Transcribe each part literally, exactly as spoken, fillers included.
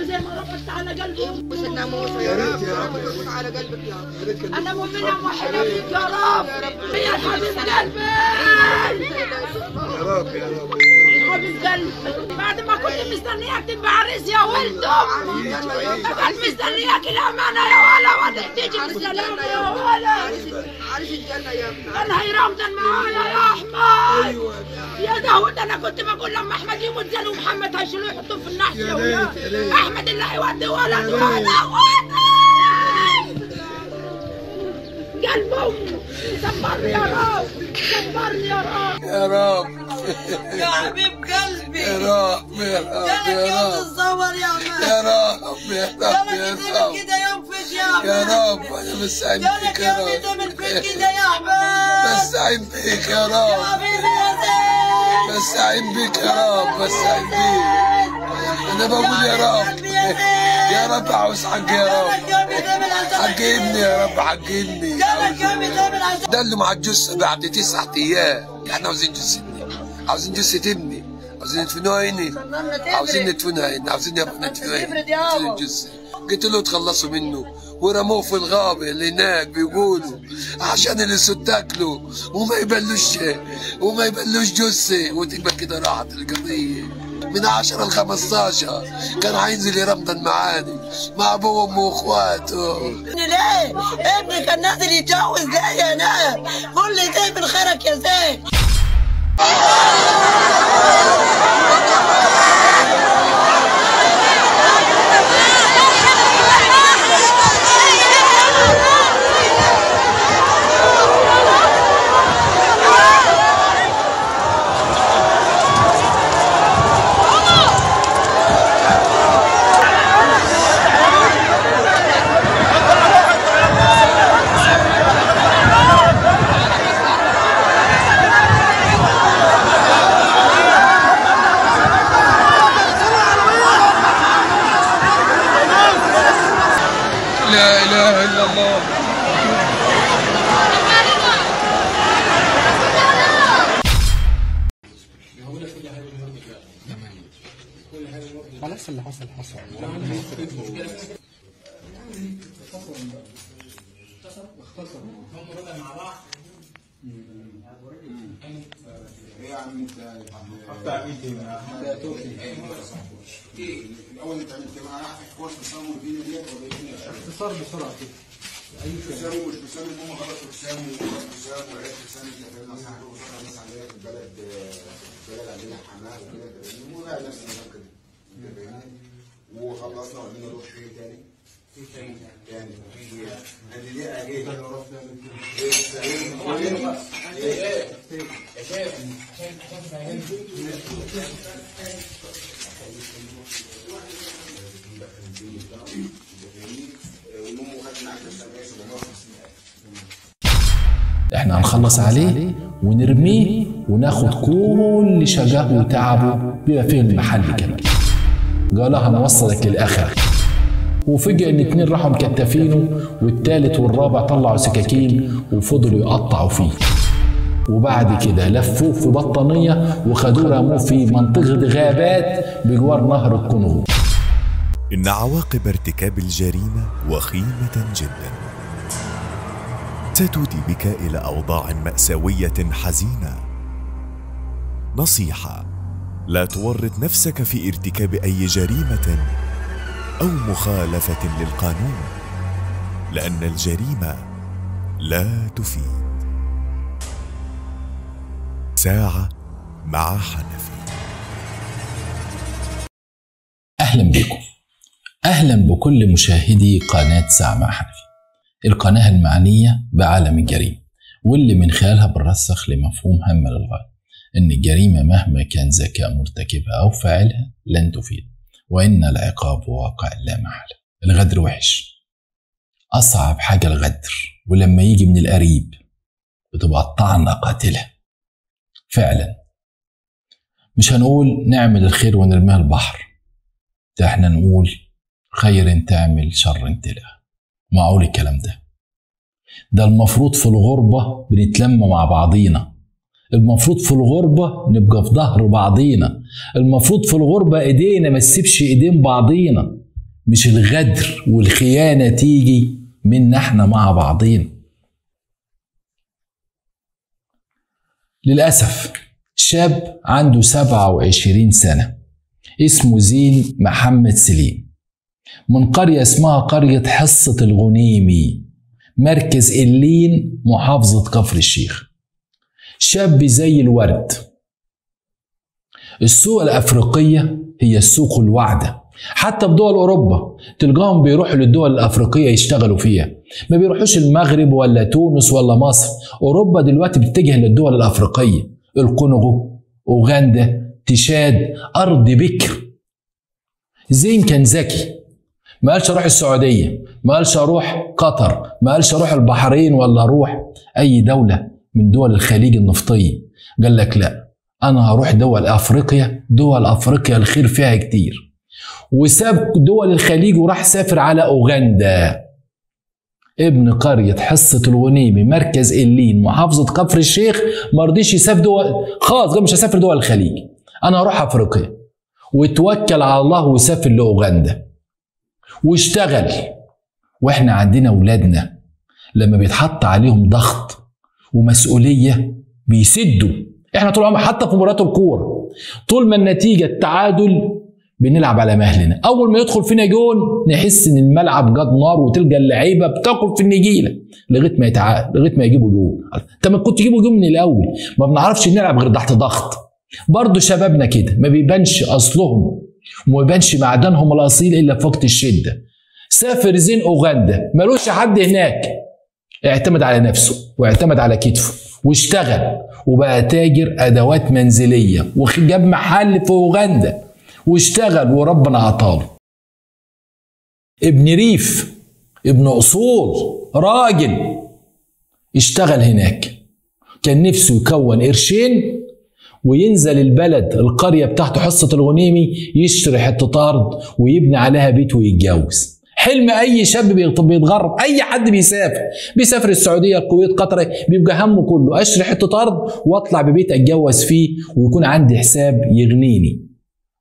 زي ما ربطت على قلبي. وزدنا موسى يا رب يا رب يربط على قلبك يا رب. انا مؤمنه موحده فيك يا رب يا حبيب قلبي يا رب يا رب حبيب قلبي. بعد ما كنت مستنياك تبقى عريس يا ولده كنت مستنياك الامانه يا ولا ولا تيجي بالسلامه يا ولا. عريس الجنه يا ابني كان هيرمضن معايا يا احمد. يا داود انا كنت بقول لما احمد يموت زين ومحمد هيشيلوه يحطوه في النحس يا ولاد. احمد اللي هيودي ولد ولا ولد قلب امه. صبرني يا رب صبرني يا رب يا رب يا حبيب قلبي يا رب يا رب جالك يا يوم رب تتصور يا مان. يا رب يا رب يا جالك رب يوم كده يوم فيش يا يا مان. رب انا بستعين جالك بيك يا يوم رب تعمل فيك كده يا مان. بستعين بيك يا يا رب حبيبي يا زين. بستعين بيك يا رب بستعين بيك. انا بقول يا رب يا رب عاوز حق يا رب جالك يوم تعمل حق ابني يا رب حق ابني. جالك يوم تعمل عشان ده اللي مع الجثه بعد تسعة ايام. احنا عاوزين جثتني عاوزين جثه ابني عاوزين ندفنوها هنا عاوزين ندفنها هنا عاوزين ندفنوها هنا عاوزين الجثه. قلت له تخلصوا منه ورموه في الغابه اللي هناك بيقولوا عشان الاسود تاكله وما يبلوش وما يبلوش جثه وتبقى كده راحت القضيه. من عشرة ل خمستاشر كان هينزل يرمضن معاني مع ابوه وامه واخواته. ليه؟ ابني كان نازل يتجوز ليه انا؟ قول لي زي من خيرك يا زين. لا اله الا الله. خلاص اللي حصل حصل. ايه يا عم انت حتى عملت ايه الاول انت عملت معاه حوار تصور بين اليد ولا بين اختصار بسرعه كده. اي تساوي مش تساوي هم غلط تساوي تساوي وعيد تساوي كده صاحبه وصاحبه الناس عندنا في البلد البلد عندنا حماه وكده مو لا نفس النظام كده انت فاهمني. وخلصنا وقلنا نروح فين تاني في تاني يعني في عندي دي اجي احنا هنخلص عليه ونرميه وناخد كل شجاه وتعبه بما فيه المحل كمان. قالها نوصلك للاخر. وفجأة ان اتنين راحوا مكتفينه والتالت والرابع طلعوا سكاكين وفضلوا يقطعوا فيه. وبعد كده لفوه في بطانية وخدوه رموه في منطقة غابات بجوار نهر الكونغو. إن عواقب ارتكاب الجريمة وخيمة جدا، ستودي بك إلى أوضاع مأساوية حزينة. نصيحة: لا تورط نفسك في ارتكاب أي جريمة أو مخالفة للقانون، لأن الجريمة لا تفيد. ساعة مع حنفي. أهلا بكم، أهلا بكل مشاهدي قناة ساعة مع حنفي، القناة المعنية بعالم الجريمة، واللي من خلالها بنرسخ لمفهوم هام للغاية إن الجريمة مهما كان ذكاء مرتكبها أو فاعلها لن تفيد، وإن العقاب واقع لا محالة. الغدر وحش، أصعب حاجة الغدر، ولما يجي من القريب بتبقى الطعنة قاتلة فعلا. مش هنقول نعمل الخير ونرميها البحر، ده احنا نقول خير تعمل شر تلقى. معقول الكلام ده؟ ده المفروض في الغربة بنتلم مع بعضينا، المفروض في الغربة نبقى في ظهر بعضينا، المفروض في الغربة ايدينا ما تسيبش ايدين بعضينا. مش الغدر والخيانة تيجي منا احنا مع بعضين. للأسف شاب عنده سبعة وعشرين سنة اسمه زين محمد سليم من قرية اسمها قرية حصة الغنيمي مركز إلين محافظة كفر الشيخ. شاب زي الورد. السوق الأفريقية هي السوق الواعدة، حتى بدول أوروبا تلقاهم بيروحوا للدول الأفريقية يشتغلوا فيها، ما بيروحوش المغرب ولا تونس ولا مصر. أوروبا دلوقتي بتتجه للدول الأفريقية، الكونغو، أوغندا، تشاد، أرض بكر. زين كان ذكي، ما قالش أروح السعودية، ما قالش أروح قطر، ما قالش أروح البحرين ولا أروح أي دولة من دول الخليج النفطية. قال لك لا، أنا هروح دول أفريقيا، دول أفريقيا الخير فيها كتير. وساب دول الخليج وراح سافر على أوغندا. ابن قرية حصة الغنيمي مركز إلين محافظة كفر الشيخ ما رضيش يسافر دول خالص، قال مش هسافر دول الخليج، أنا هروح أفريقيا. وتوكل على الله وسافر لأوغندا واشتغل. واحنا عندنا أولادنا لما بيتحط عليهم ضغط ومسؤولية بيسدوا. احنا طول عمرنا حتى في مباريات الكورة طول ما النتيجة التعادل بنلعب على مهلنا، اول ما يدخل فينا جون نحس ان الملعب جاد نار وتلقى اللعيبه بتاكل في النجيله لغايه ما يتعادل، لغايه ما يجيبوا جون. انت ما كنت تجيبوا جون من الاول. ما بنعرفش نلعب غير تحت ضغط. برضه شبابنا كده ما بيبانش اصلهم وما بيبانش معدنهم الاصيل الا في وقت الشده. سافر زين اوغندا، ملوش حد هناك، اعتمد على نفسه واعتمد على كتفه واشتغل وبقى تاجر ادوات منزليه وجاب محل في اوغندا واشتغل وربنا عطاله. ابن ريف، ابن اصول، راجل اشتغل هناك. كان نفسه يكون قرشين وينزل البلد القريه بتاعته حصه الغنيمي يشتري حته ارض ويبني عليها بيت ويتجوز. حلم اي شاب بيتغرب، اي حد بيسافر بيسافر السعوديه، الكويت، قطر، بيبقى همه كله اشتري حته ارض واطلع ببيت اتجوز فيه ويكون عندي حساب يغنيني.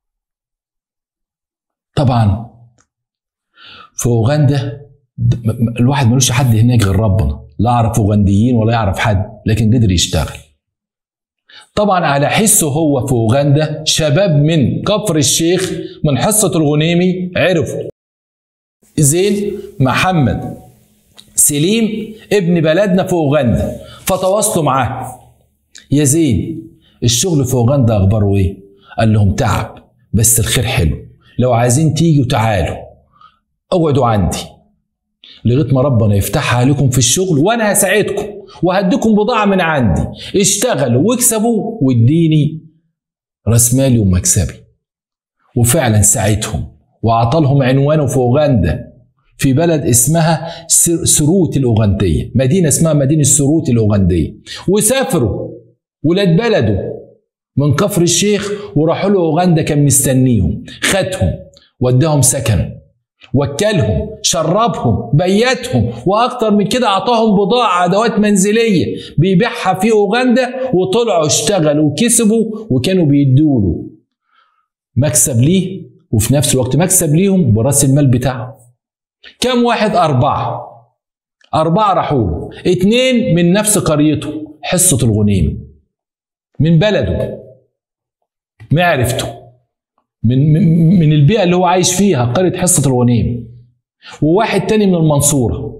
طبعا في اوغندا الواحد ملوش حد هناك غير ربنا، لا يعرف اوغنديين ولا يعرف حد، لكن قدر يشتغل. طبعا على حسه هو في اوغندا شباب من كفر الشيخ من حصة الغنيمي عرفوا زين محمد سليم ابن بلدنا في اوغندا، فتواصلوا معاه. يا زين الشغل في اوغندا اخباره ايه؟ قال لهم تعب بس الخير حلو، لو عايزين تيجوا تعالوا اقعدوا عندي لغايه ما ربنا يفتحها عليكم في الشغل وانا هساعدكم وهديكم بضاعه من عندي، اشتغلوا واكسبوا واديني راس مالي ومكسبي. وفعلا ساعدهم وعطالهم عنوانه في اوغندا في بلد اسمها سروت الاوغنديه، مدينه اسمها مدينه سروت الاوغنديه. وسافروا ولاد بلده من كفر الشيخ وراحوا له اوغندا، كان مستنيهم، خدهم وداهم سكن، وكلهم، شربهم، بيتهم، واكتر من كده اعطاهم بضاعه ادوات منزليه بيبيعها في اوغندا. وطلعوا اشتغلوا وكسبوا وكانوا بيدوا له مكسب ليه وفي نفس الوقت مكسب ليهم براس المال بتاعه. كم واحد؟ أربعة. أربعة راحوا له، اتنين من نفس قريته حصة الغنيمي من بلده معرفته من من البيئة اللي هو عايش فيها قرية حصة الغنيمي، وواحد تاني من المنصورة،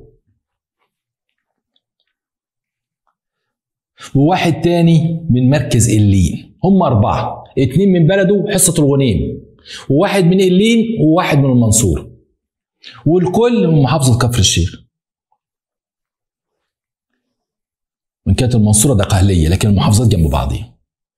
وواحد تاني من مركز إلين. هم أربعة، اتنين من بلده حصة الغنيمي، وواحد من إلين، وواحد من المنصورة، والكل من محافظة كفر الشيخ. من كانت المنصورة ده قهلية لكن المحافظات جنب بعضيها.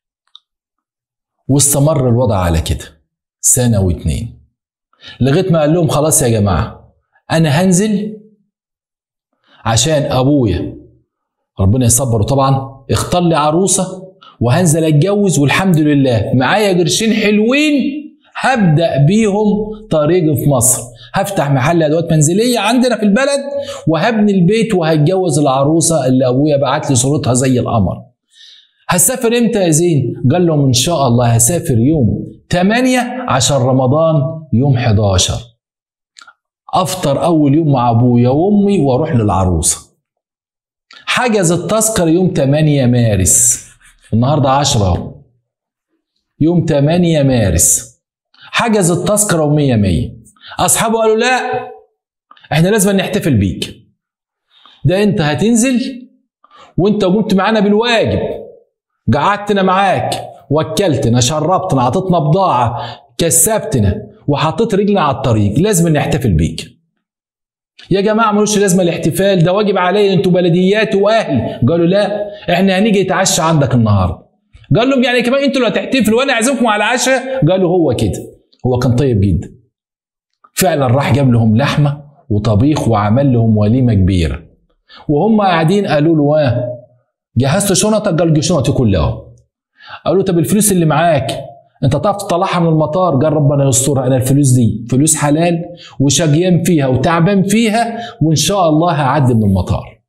واستمر الوضع على كده سنة واتنين لغاية ما قال لهم خلاص يا جماعة أنا هنزل عشان أبويا ربنا يصبره طبعا اختار لي عروسة وهنزل أتجوز، والحمد لله معايا قرشين حلوين هبدأ بيهم طريقي في مصر، هفتح محل أدوات منزلية عندنا في البلد وهبني البيت وهتجوز العروسة اللي أبويا بعت لي صورتها زي القمر. هسافر امتى يا زين؟ قال لهم ان شاء الله هسافر يوم تمانية عشان رمضان يوم حداشر. افطر اول يوم مع ابويا وامي واروح للعروسه. حجز التذكره يوم تمانية مارس، النهارده عشرة اهو، يوم تمانية مارس حجز التذكره ومية مية. اصحابه قالوا لا احنا لازم نحتفل بيك، ده انت هتنزل وانت قمت معانا بالواجب، قعدتنا معاك، وكلتنا، شربتنا، عطتنا بضاعه، كسبتنا، وحطيت رجلنا على الطريق، لازم نحتفل بيك. يا جماعه ملوش لازمه الاحتفال، ده واجب عليا، انتوا بلديات واهل. قالوا لا احنا هنيجي نتعشى عندك النهارده. قال لهم يعني كمان انتوا اللي هتحتفلوا وانا اعزمكم على عشاء؟ قالوا هو كده. هو كان طيب جدا فعلا، راح جاب لهم لحمه وطبيخ وعمل لهم وليمه كبيره. وهم قاعدين قالوا له اه جهزت شنطك؟ قال شنطي كلها. قالوا طب الفلوس اللي معاك انت تعرف تطلعها من المطار؟ قال ربنا يسترها، انا الفلوس دي فلوس حلال وشقيان فيها وتعبان فيها، وان شاء الله هعدي من المطار.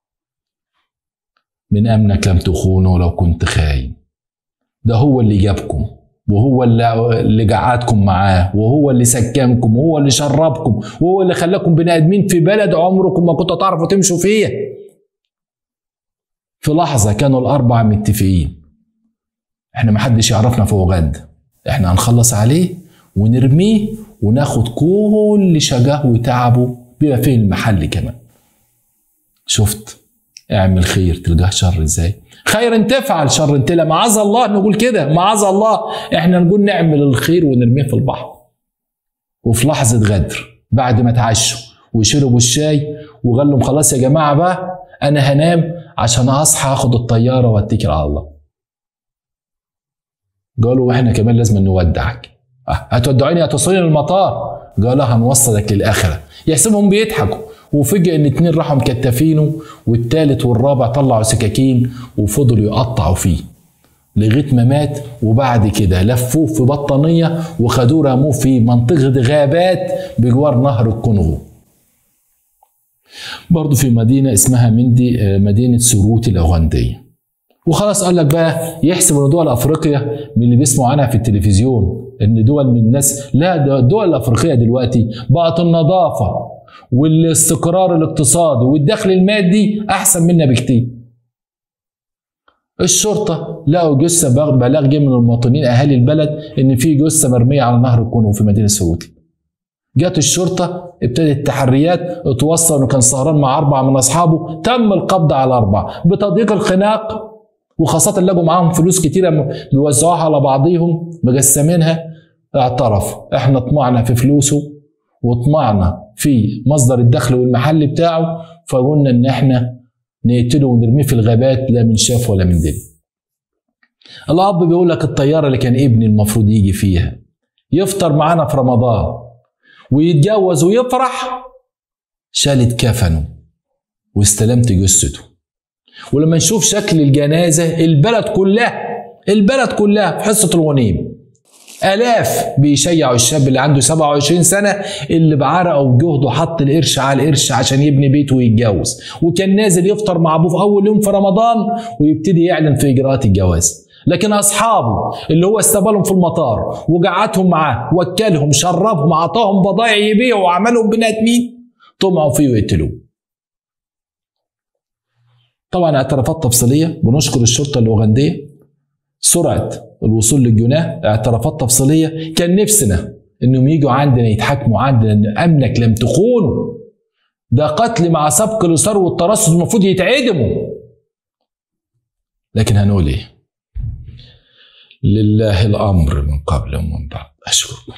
من امنك لم تخونه لو كنت خاين، ده هو اللي جابكم وهو اللي اللي قعدكم معاه وهو اللي سكنكم وهو اللي شربكم وهو اللي خلاكم بني ادمين في بلد عمركم ما كنتوا تعرفوا تمشوا فيها. في لحظه كانوا الاربعه متفقين احنا محدش يعرفنا في اوغندا، احنا هنخلص عليه ونرميه وناخد كل شجاه وتعبه بما فيه المحل كمان. شفت؟ اعمل خير تلقاه شر ازاي؟ خير ان تفعل شر ان تلا، معاذ الله نقول كده، معاذ الله احنا نقول نعمل الخير ونرميه في البحر. وفي لحظه غدر بعد ما اتعشوا وشربوا الشاي وقال لهم خلاص يا جماعه بقى انا هنام عشان اصحى اخد الطياره واتكل على الله. قالوا احنا كمان لازم نودعك. أه هتودعوني هتوصلني للمطار؟ قالوا هنوصلك للاخره. يحسبهم بيضحكوا، وفجأة ان اتنين راحوا مكتفينه والتالت والرابع طلعوا سكاكين وفضلوا يقطعوا فيه لغايه ما مات. وبعد كده لفوه في بطانيه وخدوه رموه في منطقه غابات بجوار نهر الكونغو، برضه في مدينه اسمها مندي، مدينه سروت الاوغنديه. وخلاص قال لك بقى يحسب ان دول افريقيا من اللي بيسمعوا عنها في التلفزيون ان دول من الناس، لا الدول الافريقيه دلوقتي بقت النظافه والاستقرار الاقتصادي والدخل المادي احسن منا بكتير. الشرطه لقوا جثه، بلاغ جه من المواطنين اهالي البلد ان في جثه مرميه على نهر الكونغو في مدينه سروت. جت الشرطه ابتدت التحريات، اتوصل انه كان سهران مع اربعه من اصحابه، تم القبض على اربعه بتضييق الخناق، وخاصه لقوا معاهم فلوس كتيره بيوزعوها على بعضيهم مقسمينها. اعترفوا احنا طمعنا في فلوسه وطمعنا في مصدر الدخل والمحل بتاعه، فقلنا ان احنا نقتله ونرميه في الغابات، لا من شاف ولا من دل. الاب بيقول لك الطياره اللي كان ابني المفروض يجي فيها يفطر معانا في رمضان ويتجوز ويفرح، شالت كفنه واستلمت جثته. ولما نشوف شكل الجنازه البلد كلها البلد كلها في حصه الغنيم آلاف بيشيعوا الشاب اللي عنده سبعة وعشرين سنة اللي بعرقه وجهده حط القرش على القرش عشان يبني بيته ويتجوز، وكان نازل يفطر مع ابوه في اول يوم في رمضان ويبتدي يعلن في اجراءات الجواز. لكن اصحابه اللي هو استقبلهم في المطار وقعدهم معاه وكلهم شربهم عطاهم بضايع يبيعوا وعملهم بني ادمين، طمعوا فيه ويقتلوه. طبعا اعترافات تفصيليه، بنشكر الشرطه الاوغنديه سرعه الوصول للجناه، اعترافات تفصيليه. كان نفسنا انهم يجوا عندنا يتحاكموا عندنا ان امنك لم تخونه، ده قتل مع سبق الاصرار والترصد، المفروض يتعدموا. لكن هنقول ايه؟ لله الامر من قبل ومن بعد. اشكركم.